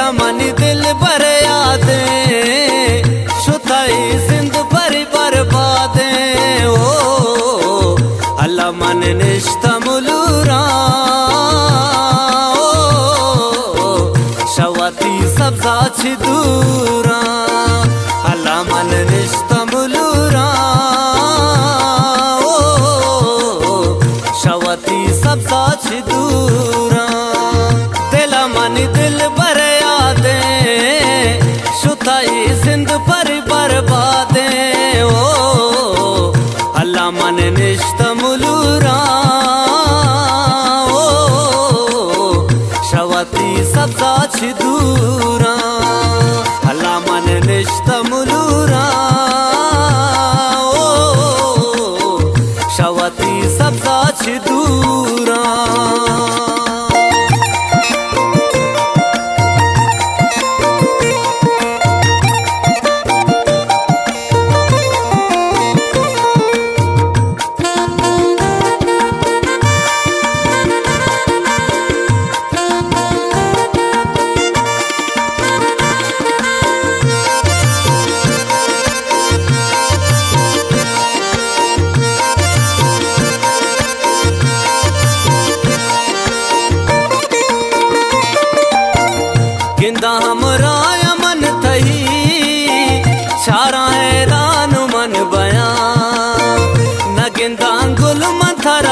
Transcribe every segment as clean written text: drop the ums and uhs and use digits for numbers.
money दिल बर यादे शुताई जिंद भरी बर्बादे ओ अल्लाह मन निश्तमुलूरा शवाती सब्जा दूरा अल्लाह मन निश्तमुलूरा शवाती सब्जा दूरा दिला मनी दिल बर यादे शुताई जिंद पर बर्बादे ओ अल्लाह मन निश्तमुलूरा शवाती सब्जा दूरा अल्लाह मन निश्तमुलूरा शवाती सब्जा दूरा गिंदा हमरा मन थही छारा हैरान मन बया न गिंदा गुल मंथरा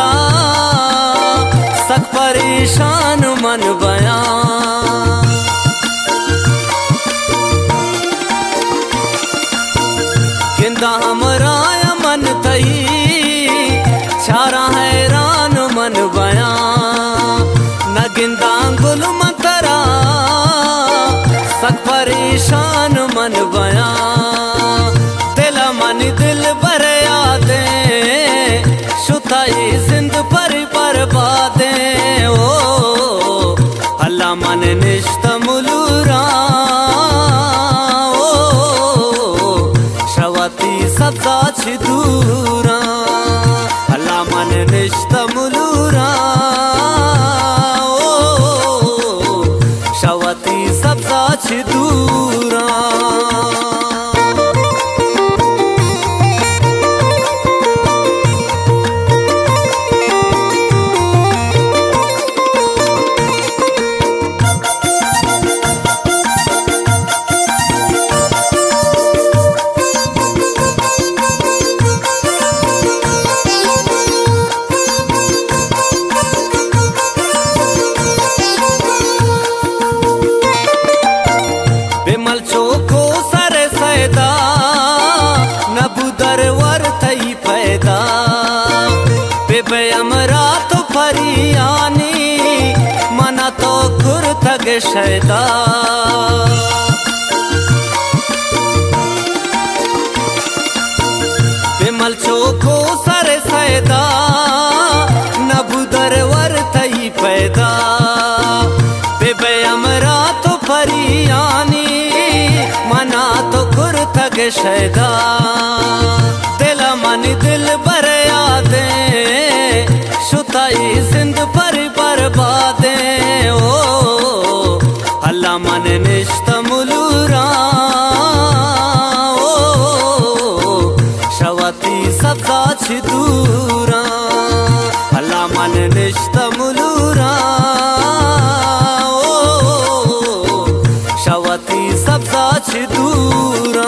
सक परेशान मन बया गिंदा हमरा मन थही छारा हैरान मन बया न गिंदा गुल मंथरा सक परेशान मन बया दिला मनी दिल बर यादे शुताई जिंद पर बर्बादे ओ अल्लाह मन निश्तमुलूरा शवाती सब्जा दूरा अल्लाह मन निश्तमुलूरा शवाती सब्जा दूरा बिमल चोको सरे सैदा नबूदर वर थई पैदा बेबे अमरा तो फरियानी मना तो खुर थग शैदा बिमल चोको सरे सैदा नबूदर वर थई पैदा बेबे अमरा तो फरियानी मना तो खुर थग शैदा दिला मनी दिल बर यादे शुताई जिंद पर बर्बादे ओ अल्लाह मन निश्तमुलूरा शवाती सब्जा दूरा अल्लाह मन निश्तमुलूरा शवाती सब्जा दूरा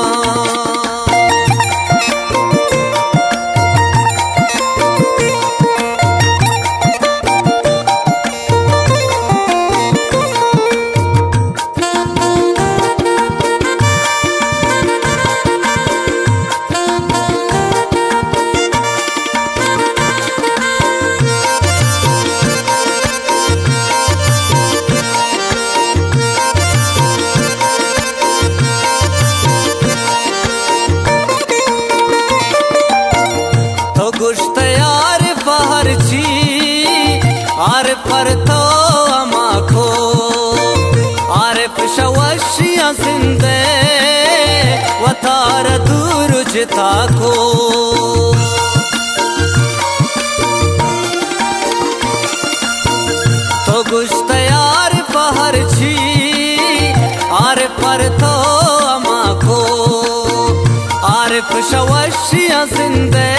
आर पर तो अमाखो आरिफ शवशिया जिंदे वतार दूर जिता को तो गुश्त यार पहर छी आरे पर तो अमाखो आरिफ शवशिया जिंदे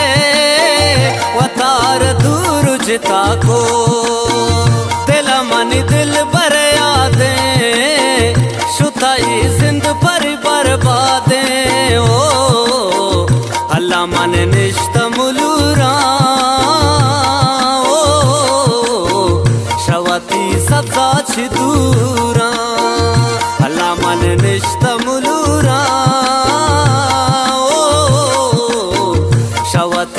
वतार दूर जिता को दिल मनी दिल बर यादे शुताई जिंद पर बर्बादे ओ अल्लाह मन निश्त मुलूरा ओ शवती सब्जा छिदूरा अल्लाह मन निश्त मुलूरा ओ शवती